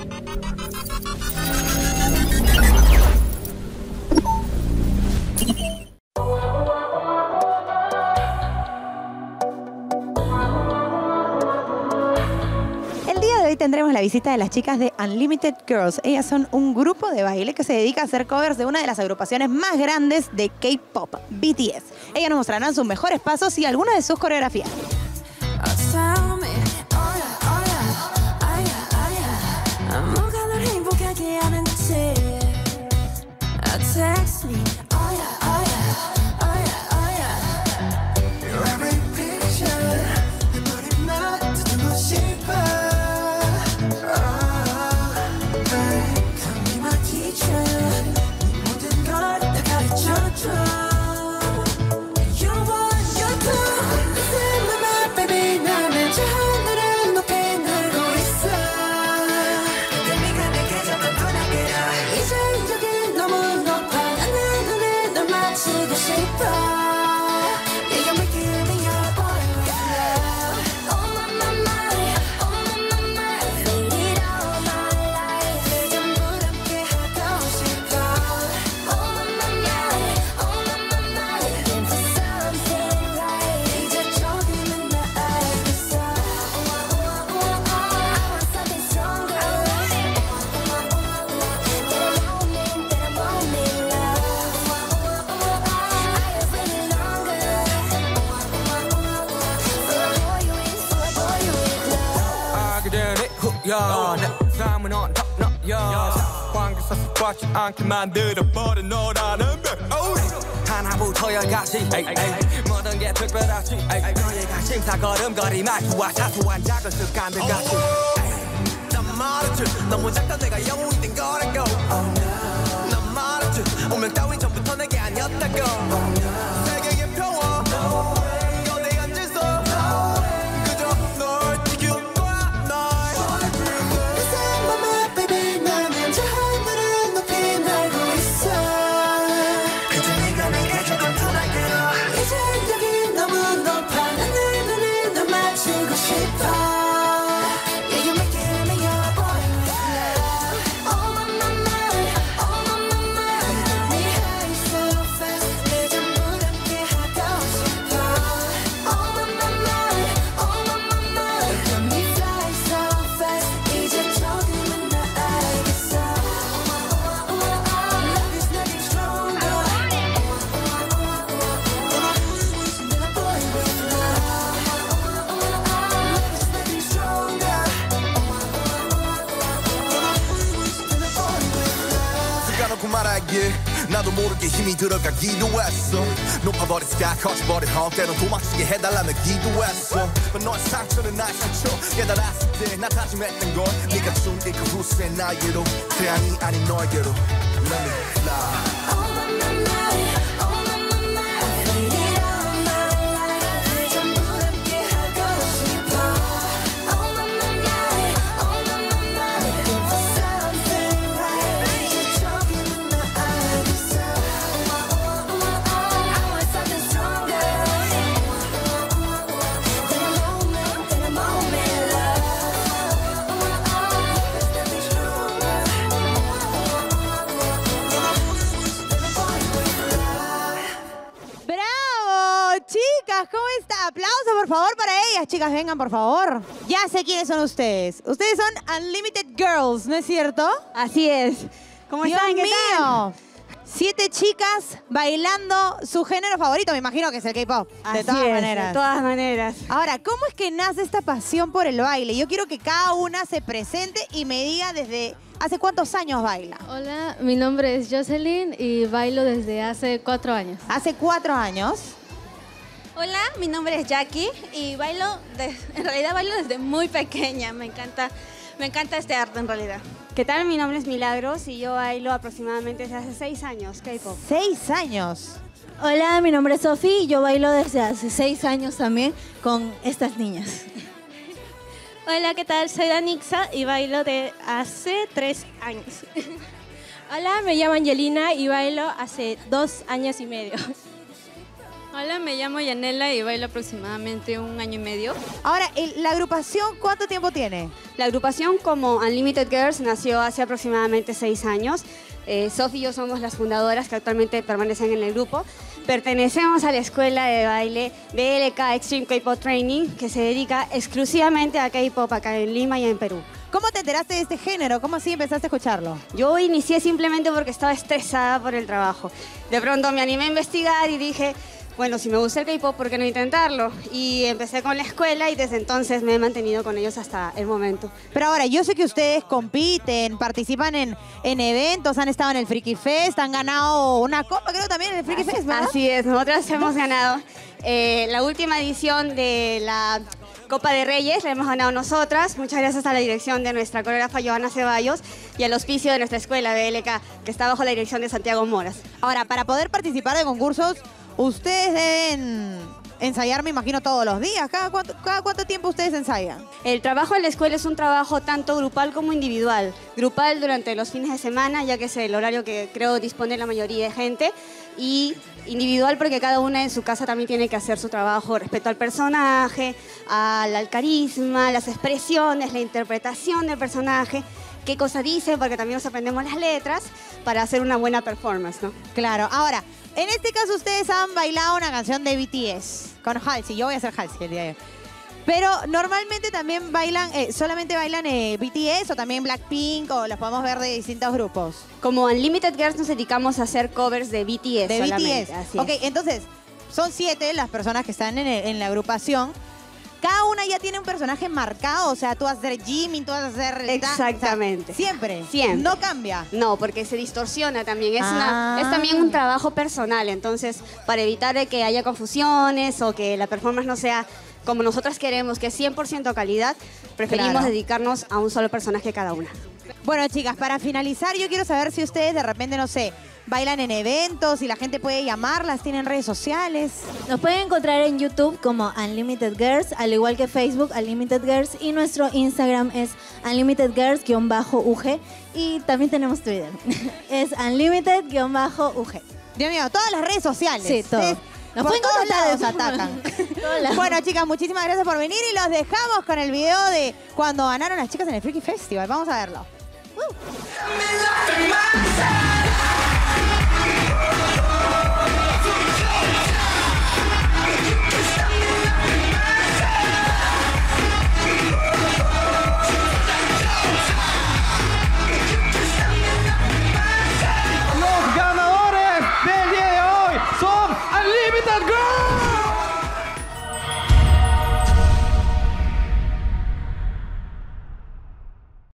Hoy tendremos la visita de las chicas de Unlimited Girls. Ellas son un grupo de baile que se dedica a hacer covers de una de las agrupaciones más grandes de K-pop, BTS. Ellas nos mostrarán sus mejores pasos y algunas de sus coreografías. 삶은 언덕너여 관계사서 꽉지 않게 만들어버린 너라는 배 하나부터 열까지 모든 게 특별하지 너희가 심사걸음거리 말투와 사소한 작은 습관들 같이 난 말했지 너무 작다 내가 영웅이 된 거라고 난 말했지 운명 따윈 전부터 내게 아니었다고 세계의 평화 너네 앉아서 그저 널 지키고 나도 모르게 힘이 들어가기도 했어 높아버린 스카 커져버린 헛 때론 도망치게 해달라며 기도했어 너의 상처는 나의 상처 깨달았을 때 나 다짐했던 걸 네가 준 그 후세 나에게로 태양이 아닌 너에게로 Let me fly ¿Cómo está? Aplauso, por favor, para ellas. Chicas, vengan, por favor. Ya sé quiénes son ustedes. Ustedes son Unlimited Girls, ¿no es cierto? Así es. ¿Cómo están? Dios mío. 7 chicas bailando su género favorito. Me imagino que es el K-pop. De todas maneras. De todas maneras. Ahora, ¿cómo es que nace esta pasión por el baile? Yo quiero que cada una se presente y me diga desde hace cuántos años baila. Hola, mi nombre es Jocelyn y bailo desde hace 4 años. ¿Hace 4 años? Hola, mi nombre es Jackie y en realidad bailo desde muy pequeña. Me encanta este arte en realidad. ¿Qué tal? Mi nombre es Milagros y yo bailo aproximadamente desde hace 6 años K-pop. 6 años. Hola, mi nombre es Sofía y yo bailo desde hace 6 años también con estas niñas. Hola, ¿qué tal? Soy Danixa y bailo de hace 3 años. Hola, me llamo Angelina y bailo hace 2 años y medio. Hola, me llamo Yanela y bailo aproximadamente 1 año y medio. Ahora, ¿la agrupación cuánto tiempo tiene? La agrupación como Unlimited Girls nació hace aproximadamente 6 años. Sofi y yo somos las fundadoras que actualmente permanecen en el grupo. Pertenecemos a la escuela de baile BLK Extreme K-Pop Training, que se dedica exclusivamente a K-Pop acá en Lima y en Perú. ¿Cómo te enteraste de este género? ¿Cómo así empezaste a escucharlo? Yo inicié simplemente porque estaba estresada por el trabajo. De pronto me animé a investigar y dije, bueno, si me gusta el K-pop, ¿por qué no intentarlo? Y empecé con la escuela y desde entonces me he mantenido con ellos hasta el momento. Pero ahora, yo sé que ustedes compiten, participan en eventos, han estado en el Freaky Fest, han ganado una copa, creo, también en el Freaky Fest, ¿verdad? Así es, nosotras hemos ganado la última edición de la Copa de Reyes, la hemos ganado nosotras, muchas gracias a la dirección de nuestra coreógrafa Joana Ceballos y al auspicio de nuestra escuela BLK, que está bajo la dirección de Santiago Moras. Ahora, para poder participar de concursos, ustedes deben ensayar, me imagino, todos los días. ¿Cada cuánto tiempo ustedes ensayan? El trabajo en la escuela es un trabajo tanto grupal como individual. Grupal durante los fines de semana, ya que es el horario que creo dispone la mayoría de gente, y individual porque cada una en su casa también tiene que hacer su trabajo respecto al personaje, al carisma, las expresiones, la interpretación del personaje, qué cosa dice, porque también nos aprendemos las letras para hacer una buena performance, ¿no? Claro. Ahora, en este caso ustedes han bailado una canción de BTS con Halsey. Yo voy a hacer Halsey el día de hoy. Pero normalmente también bailan, solamente bailan BTS o también Blackpink, o los podemos ver de distintos grupos. Como Unlimited Girls nos dedicamos a hacer covers de BTS. De solamente, BTS. así Ok, es. entonces, son 7 las personas que están en la agrupación. Cada una ya tiene un personaje marcado, o sea, tú vas a ser Jimin, tú vas a ser... Exactamente. O sea, siempre. Siempre. No cambia. No, porque se distorsiona también. Es también un trabajo personal. Entonces, para evitar de que haya confusiones o que la performance no sea como nosotras queremos, que es 100% calidad, preferimos Claro. dedicarnos a un solo personaje cada una. Bueno, chicas, para finalizar, yo quiero saber si ustedes de repente, no sé, bailan en eventos, si la gente puede llamarlas, tienen redes sociales. Nos pueden encontrar en YouTube como Unlimited Girls, al igual que Facebook, Unlimited Girls, y nuestro Instagram es Unlimited Girls-UG, y también tenemos Twitter, es Unlimited-UG. Dios mío, todas las redes sociales. Sí, todo. Ustedes Nos por pueden todos contactar lados de atacan. todos lados. Bueno, chicas, muchísimas gracias por venir y los dejamos con el video de cuando ganaron las chicas en el Freaky Festival. Vamos a verlo. Me like myself.